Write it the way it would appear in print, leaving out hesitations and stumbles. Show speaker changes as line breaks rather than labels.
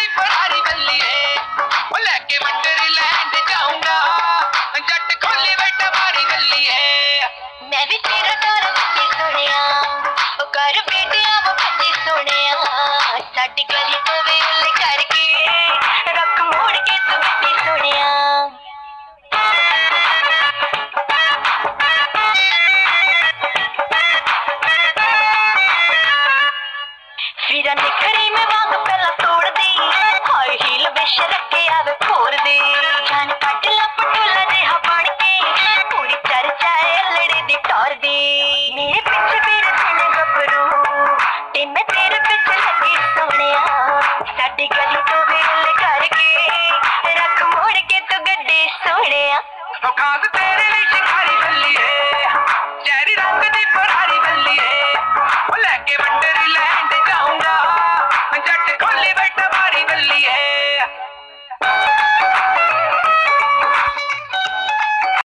Ferrari बल्लीए ओ लेके Wonderland जाऊंगा जट खोली बैठा बारी गल्लीए मैं भी तेरा डर बच्ची सोनिया ओ कर बेटिया वो बच्ची सोनिया साडी गली तो वेल करके रख मोड़ के तू बच्ची सोनिया फिर निखरी में वांग पहला तोड़ दी हाई हील विश रखे आवे फोड़ दी जान कट ला पटोला जिहा बन के पूरी चर्चा है लड़े दी टोर दी मेरे पीछे मेरे चले गबरू ते मैं तेरे पीछे लगी सोनिया साडी गली तो वेल करके रख मोड़ के तू गड्डी सोनिया ओ खास तेरे लिए शिकारी बल्ली है